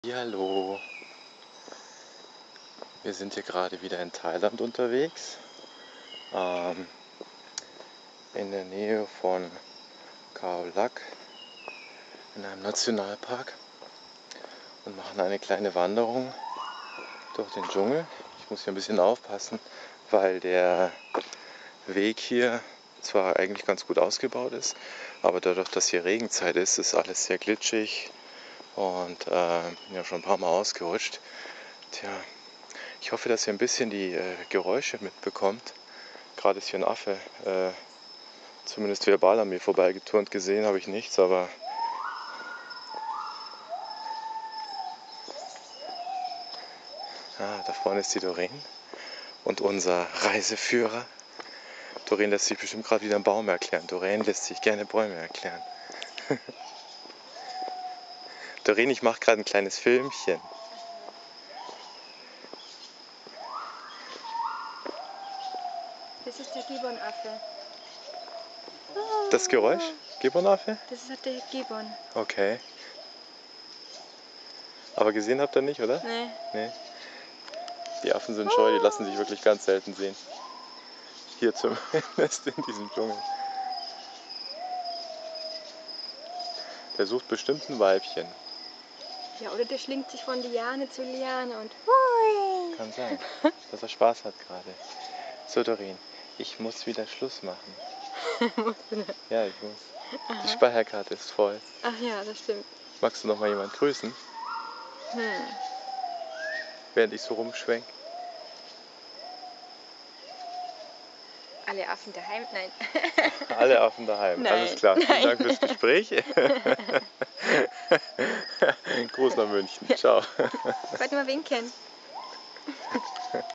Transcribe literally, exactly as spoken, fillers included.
Hallo, wir sind hier gerade wieder in Thailand unterwegs, ähm, in der Nähe von Khao Lak in einem Nationalpark und machen eine kleine Wanderung durch den Dschungel. Ich muss hier ein bisschen aufpassen, weil der Weg hier zwar eigentlich ganz gut ausgebaut ist, aber dadurch, dass hier Regenzeit ist, ist alles sehr glitschig und äh, ja, schon ein paar Mal ausgerutscht. Tja, ich hoffe, dass ihr ein bisschen die äh, Geräusche mitbekommt. Gerade ist hier ein Affe, äh, zumindest verbal an mir vorbeigeturnt. Gesehen habe ich nichts, aber ah, da vorne ist die Doreen und unser Reiseführer. Doreen lässt sich bestimmt gerade wieder einen Baum erklären. Doreen lässt sich gerne Bäume erklären. Doreen, ich mache gerade ein kleines Filmchen. Das ist der Gibbonaffe. Das Geräusch? Gibbonaffe? Das ist der Gibbon. Okay. Aber gesehen habt ihr nicht, oder? Nee. Nee. Die Affen sind scheu, die lassen sich wirklich ganz selten sehen. Hier zumindest in diesem Dschungel. Der sucht bestimmt ein Weibchen. Ja, oder der schlingt sich von Liane zu Liane und hui. Kann sein, dass er Spaß hat gerade. So, Doreen, ich muss wieder Schluss machen. Musst du nicht. Ja, ich muss. Aha. Die Speicherkarte ist voll. Ach ja, das stimmt. Magst du noch mal jemanden grüßen, Hm. während ich so rumschwenk? Alle Affen daheim? Nein. Alle Affen daheim. Nein. Alles klar. Vielen Nein. Dank fürs Gespräch. Gruß nach München. Ciao. Ich wollte mal winken.